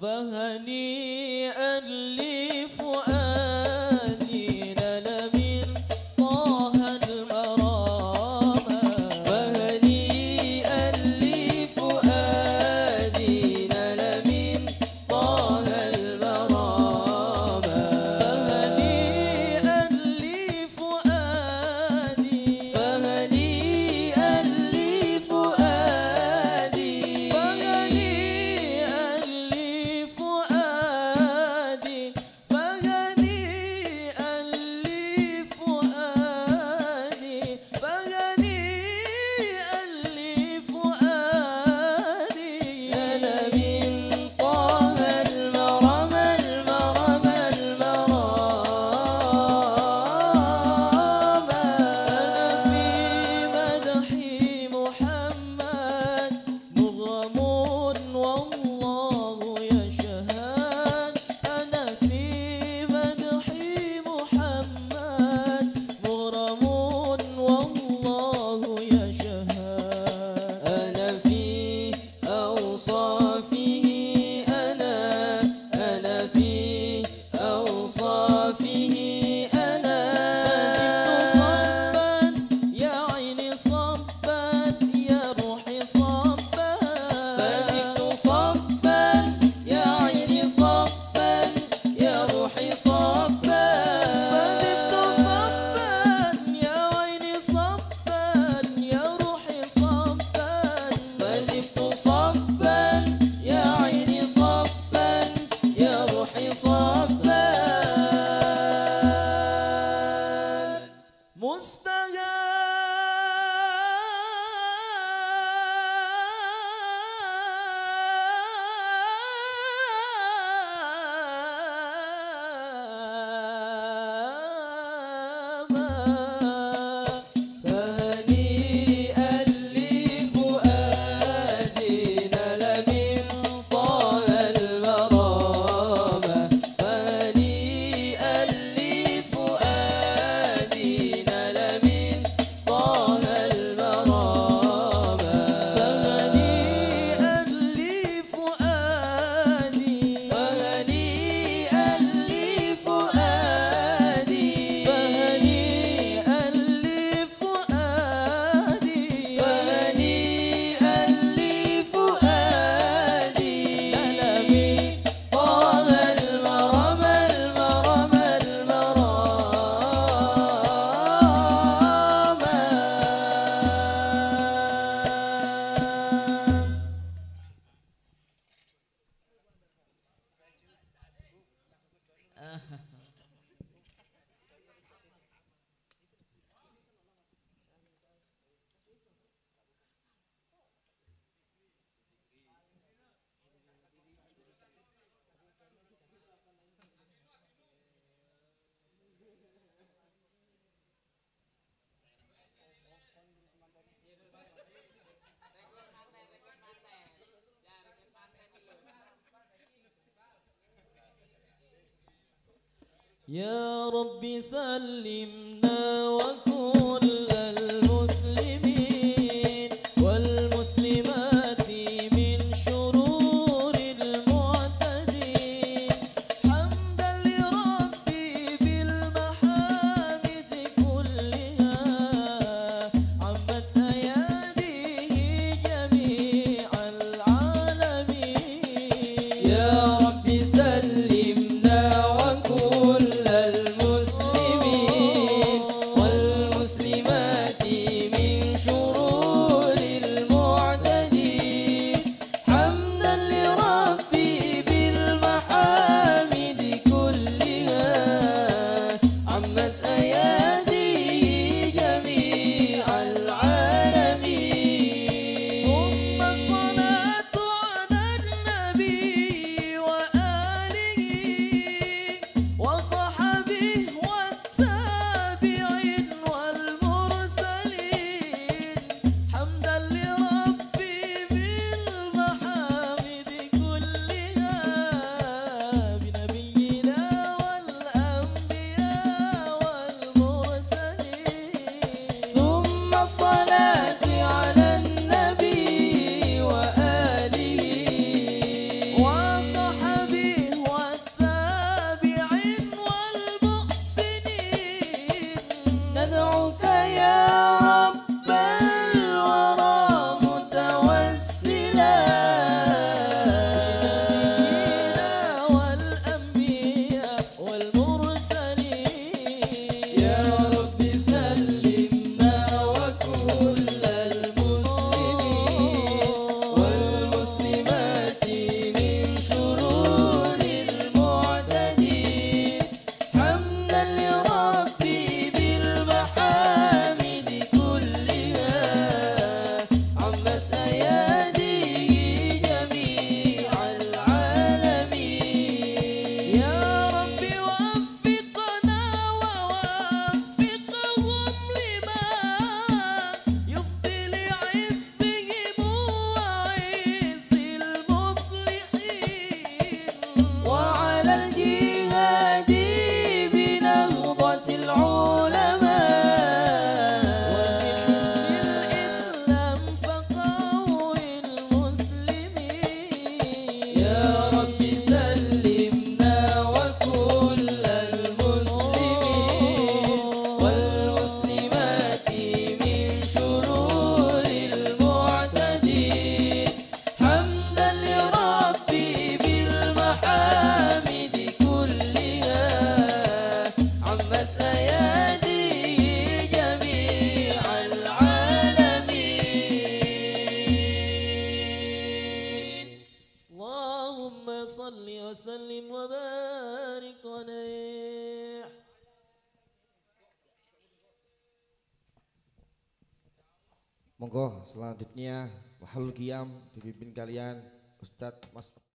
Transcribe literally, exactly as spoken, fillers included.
فهنيئا لفؤادي نال من طه المرام فهنيئا لفؤادي نال من طه المرام فهنيئا لفؤادي فهنيئا لفؤادي فهنيئا لفؤادي فهنيئا لفؤادي فهنيئا لفؤادي نال من طه المرام المرام المرام أنا في مدحي محمد مغرم والله يشهد أنا في مدحي محمد مغرم والله يشهد أنا في أوصافه أنا أنا في أوصافه أنا صبا يا عيني صبا يا روحي صبا فلقت صبا يا عيني صبا يا روحي صبا فلقت صبا يا عيني صبا يا روحي صبا فلقت صبا يا عيني صبا يا روحي صبا فهنيئا لفؤادي نال من طه المرام فهنيئا لفؤادي نال من طه المرام فهنيئا لفؤادي فهنيئا لفؤادي فهنيئا لفؤادي فهنيئا لفؤادي نال من طه المرام المرام المرام يا رب سلمنا وكل المسلمين والمسلمات من شرور المعتدين حمدا لربي بالمحامد كلها عمت أياديه جميع العالمين يا رب سلمنا وكل المسلمين صل وسلم وبارك عليه. Monggo selanjutnya Wahul Qiyam dipimpin kalian Ustadz Mas